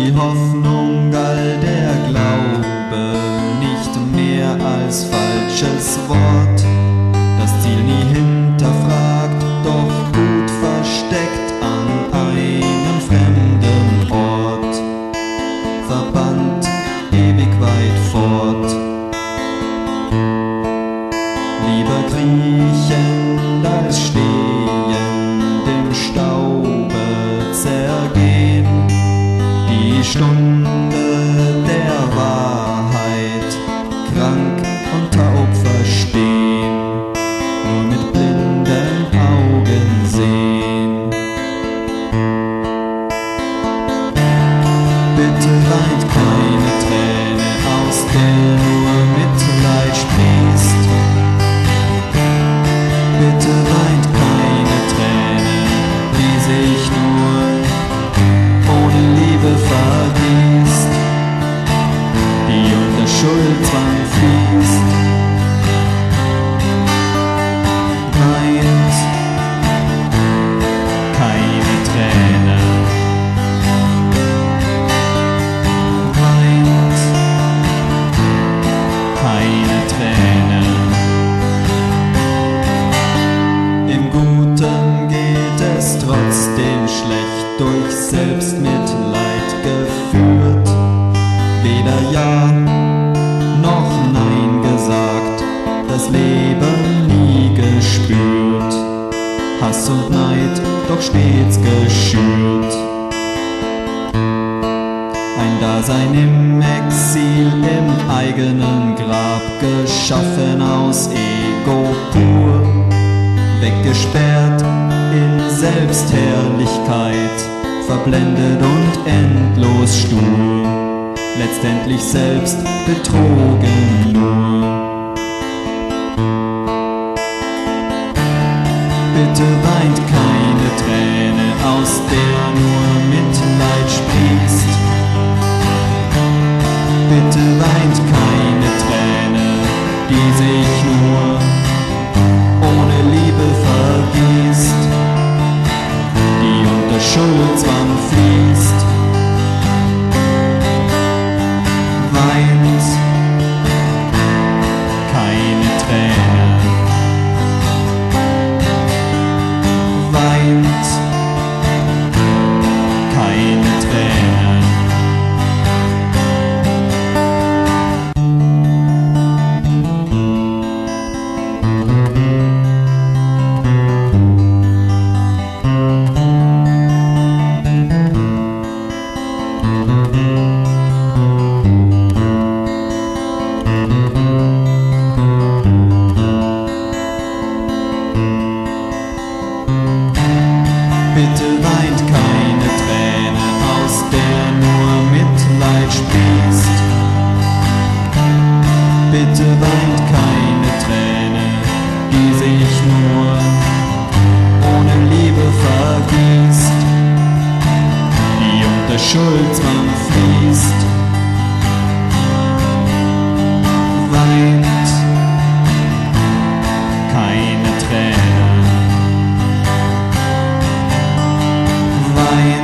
die Hoffnung, all der Glaube, nicht mehr als falsches Wort. Das Ziel nie hinterfragt, doch gut versteckt an einem fremden Ort, verbannt ewig weit fort. Lieber kriechend als stehend im Staube zergehen, die Stunde der Wahrheit krank und taub verstehen, nur mit blinden Augen sehen. Bitte weint keine Träne, aus der nur Mitleid sprießt. Bitte weint keine Träne, die sich nur ohne Liebe vergießt, die unter Schuldzwang fließt. Weint keine Träne, weint keine Träne. Im Guten geht es trotzdem schlecht, durch Selbstmitleid geführt. Weder Ja noch Nein gesagt, das Leben nie gespürt. Hass und Neid doch stets geschürt. Ein Dasein im Exil, im eigenen Grab, geschaffen aus Ego pur, weggesperrt in Selbstherrlichkeit, verblendet und endlos stur, letztendlich selbst betrogen nur. Bitte weint keine Träne, aus der nur Mitleid sprießt. Bitte weint keine Träne, die sich nur ohne Liebe vergießt, die unter Schuldzwang fließt. Weint keine Träne, weint keine Träne. Bitte weint keine Träne, aus der nur Mitleid sprießt. Bitte weint keine Träne, die sich nur ohne Liebe vergießt, die unter Schuldzwang fließt. Weint keine Träne, weint